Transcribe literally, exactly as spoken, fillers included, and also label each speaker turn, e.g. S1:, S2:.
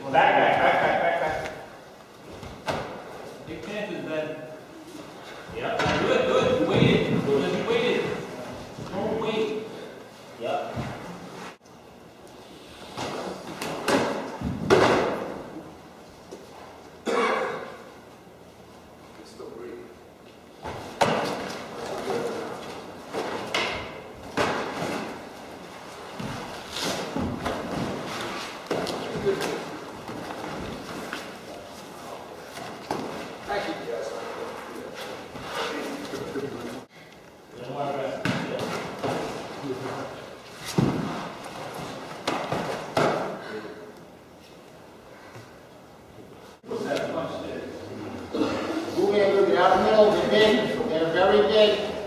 S1: Back, back, back, back, back, back.
S2: Big chances, Ben.
S1: Yep.
S2: Good, good. Waited. Just waited. Don't wait.
S1: Yep.
S3: Still breathe. Thank you guys.
S4: Move in, out of the middle, they're big, they're very big.